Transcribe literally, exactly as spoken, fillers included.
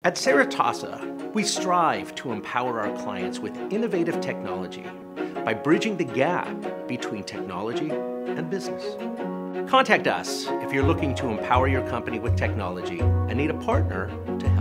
At Saritasa, we strive to empower our clients with innovative technology by bridging the gap between technology and business. Contact us if you're looking to empower your company with technology and need a partner to help.